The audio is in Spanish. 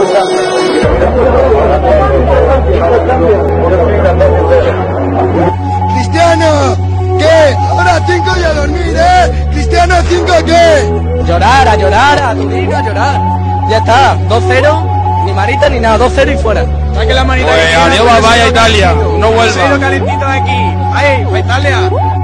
Cristiano, ¿qué? Ahora 5 y a dormir, ¿eh? Cristiano, 5, ¿qué? Llorar, a tu liga, a llorar. Ya está, 2-0, ni marita ni nada, 2-0 y fuera. Saque la manita. Pues adiós, vaya Italia, no vuelva. Calentito de aquí. ¡Ay, Italia!